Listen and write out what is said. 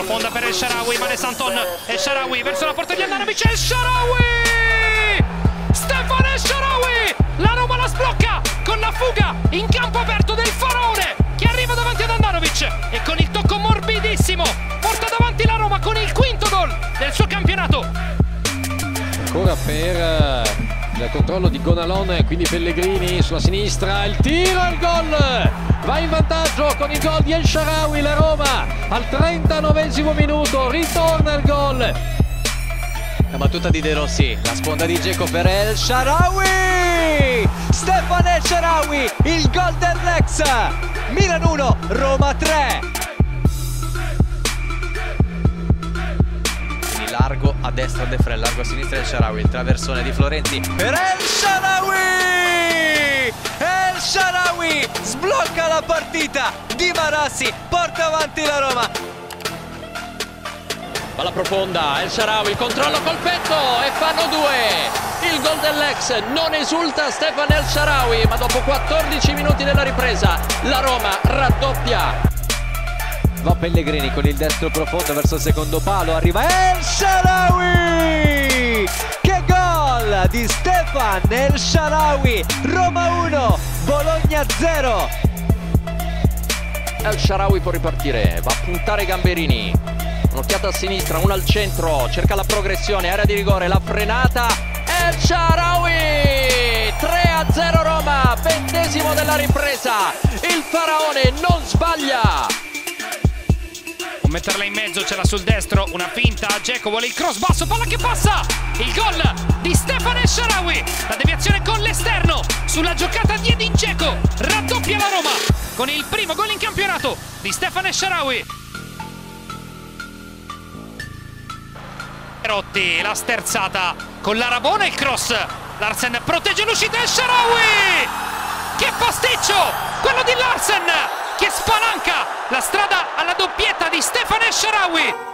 sfonda per El Shaarawy, Mané Santon, El Shaarawy verso la porta di Handanovic, El Shaarawy! Stefan El Shaarawy! La Roma la sblocca con la fuga in campo aperto del Faraone che arriva davanti ad Handanovic e con il tocco morbidissimo porta davanti la Roma con il quinto gol del suo campionato. Ancora per il controllo di Gonalon, quindi Pellegrini sulla sinistra, il tiro e il gol! Va in vantaggio con il gol di El Shaarawy, la Roma al 39esimo minuto, ritorna il gol. La battuta di De Rossi, la sponda di Dzeko per El Shaarawy! Stefan El Shaarawy, il gol dell'ex! Milan 1, Roma 3! Quindi largo a destra De Vrij, largo a sinistra El Shaarawy, il traversone di Florenzi per El Shaarawy! El Shaarawy sblocca la partita, Di Marassi porta avanti la Roma. Palla profonda, El Shaarawy, il controllo col petto e fanno 2. Il gol dell'ex, non esulta Stefan El Shaarawy, ma dopo 14 minuti della ripresa la Roma raddoppia. Va Pellegrini con il destro profondo verso il secondo palo, arriva El Shaarawy! Che gol di Stefan El Shaarawy! Roma 1, Bologna 0. El Shaarawy può ripartire, va a puntare Gamberini. Un'occhiata a sinistra, una al centro, cerca la progressione, area di rigore, la frenata, El Shaarawy! 3-0 Roma, 20esimo della ripresa, il Faraone non sbaglia! Può metterla in mezzo, c'era sul destro, una finta, Dzeko vuole il cross basso, palla che passa! Il gol di Stefan El Shaarawy, la deviazione con l'esterno, sulla giocata di Edin Dzeko, raddoppia la Roma, con il primo gol in campionato di Stefan El Shaarawy. Rotti, la sterzata con l'Arabona e il cross, Larsen protegge l'uscita del Shaarawy, che pasticcio quello di Larsen che spalanca la strada alla doppietta di Stefan El Shaarawy.